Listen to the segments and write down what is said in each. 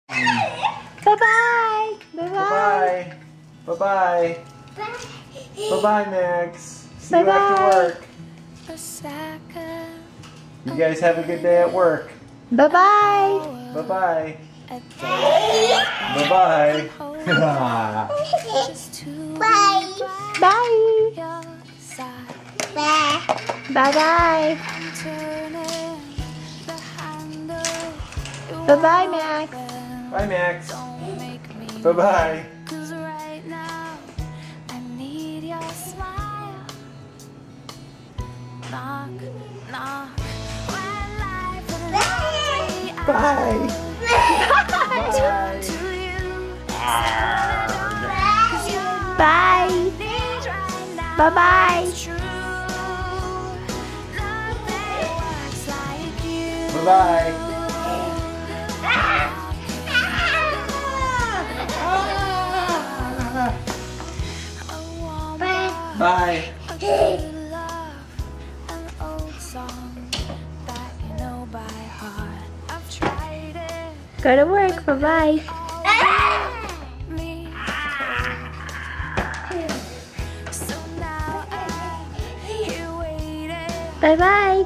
Bye-bye. Bye-bye. Bye-bye. Bye-bye, Max. See you after work. You guys have a good day at work. Bye-bye. Bye-bye. Bye-bye. Bye. Bye. Bye-bye. Bye-bye, Max. Bye, Max. Bye-bye. Bye. Bye. Bye-bye. Bye-bye. Bye. Go to work. Bye-bye. Bye-bye.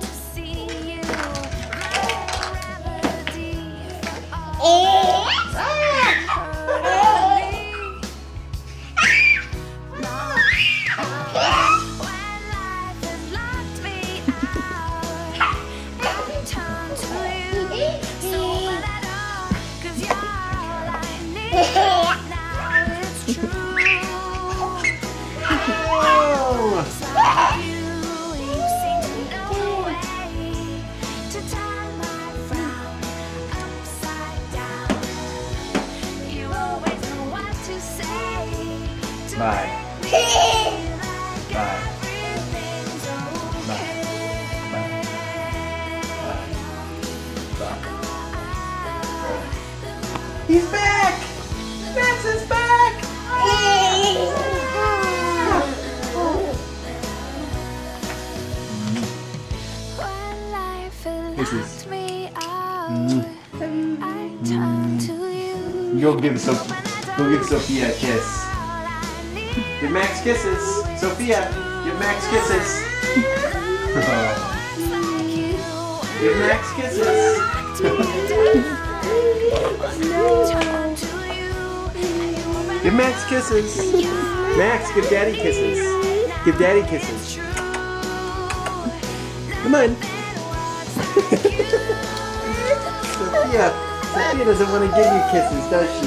Bye. Bye. He's back! Max is back! Kisses. Go give Sophia a kiss. Give Max kisses. Sophia, give Max kisses. Give Max kisses. Give Max kisses. Max, give Daddy kisses. Give Daddy kisses. Come on. Sophia doesn't want to give you kisses, does she?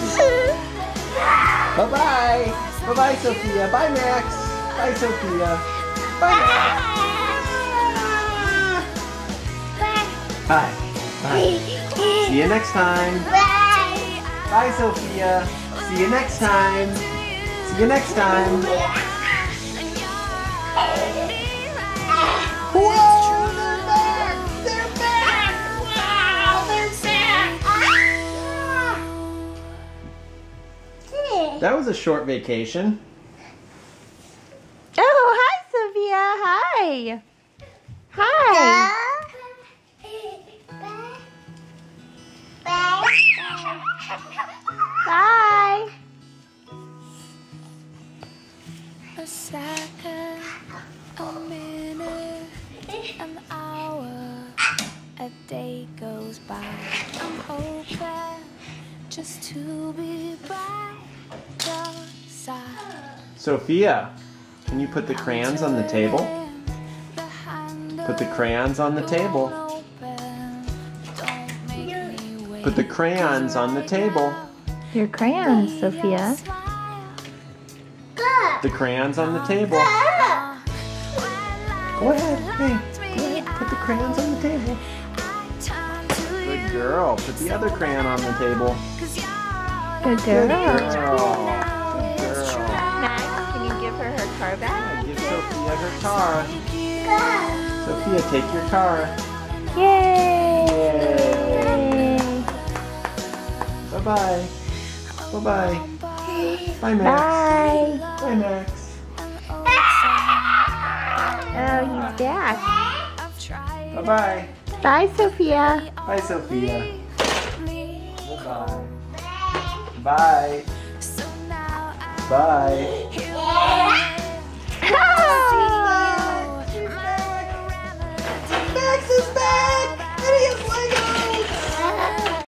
Bye-bye. Bye-bye, Sophia. Bye, Max. Bye, Sophia. Bye, Max. Bye. Bye. See you next time. Bye, Sophia. See you next time. See you next time. Whoa, they're back. They're back. Wow, they're back. That was a short vacation. Oh, hi, Sophia. Hi. Hi. Bye. A second, a minute, an hour, a day goes by. I'm hoping just to be by your side. Sophia, can you put the crayons on the table? Put the crayons on the table. Put the crayons on the table. Your crayons, Sophia. The crayons on the table. Go ahead. Hey, go ahead. Put the crayons on the table. Good girl. Put the other crayon on the table. Good Good girl. girl. Good girl. Max, can you give her her car back? Give Sophia her car. Sophia, take your car. Yay! Bye-bye. Bye-bye. Bye, Max. Bye. Bye, Max. Oh, he's back. Bye-bye. Bye, Sophia. Bye, Sophia. Bye-bye. Bye. So now Bye. here